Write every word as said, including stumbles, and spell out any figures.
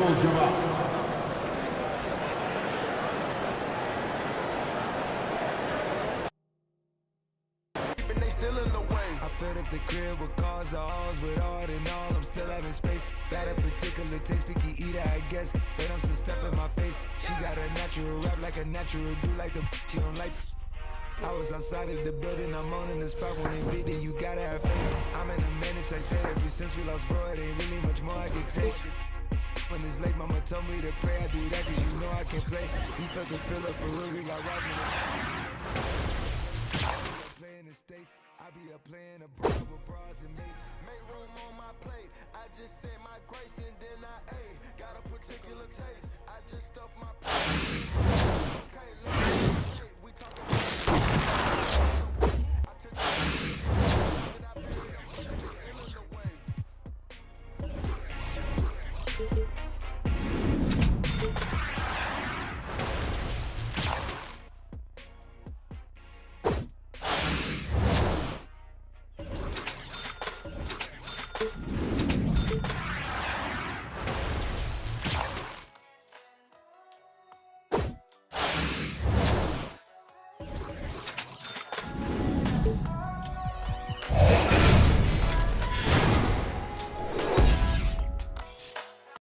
Abdul-Jabbar. Filled up the crib with cars, alls with art and all. I'm still having space. Got a particular taste, picky eater, I guess. But I'm some stuff in my face. She got a natural rap like a natural do like the she don't like. I was outside of the building, I'm on in the spot when they beat it. You gotta have faith. I'm in a minute, I said ever since we lost bro, it ain't really much more I can take. When it's late, mama told me to pray. I do that cause you know I can play. You felt the feel up for real, we got rising. Playing the States. I be up playing abroad with bras and mates. Make room on my plate. I just said my grace and then I ate. Got a particular taste. I just stuffed my